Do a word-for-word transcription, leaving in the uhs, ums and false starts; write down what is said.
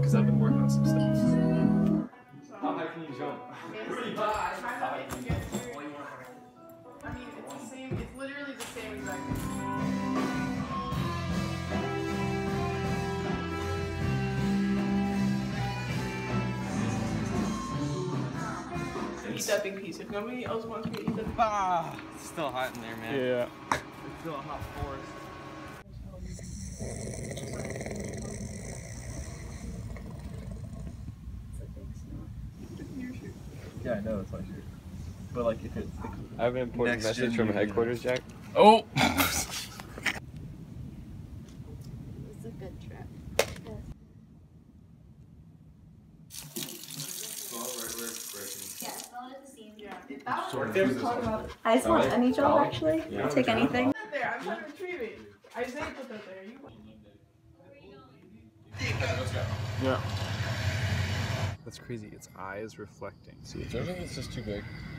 because I've been working on some stuff. How high can you jump? Pretty high. How high can you jump? I mean, it's the same, it's literally the same exact thing. Eat that big piece. If nobody else wants me to eat that. Ah, it's still hot in there, man. Yeah. It's still a hot forest. Yeah, I know it's my shirt. But like, if it's the I have an important Next message gen from headquarters, Jack. oh. It's a good trip. Yeah, spell it at the seam. Yeah. If that Sort one, of. we're talking about. I just want any job actually. Yeah. Take anything. Put that there. I'm trying to retrieve it. Isaiah put that there. You. Yeah. That's crazy. Its eyes reflecting. See, it's just too big.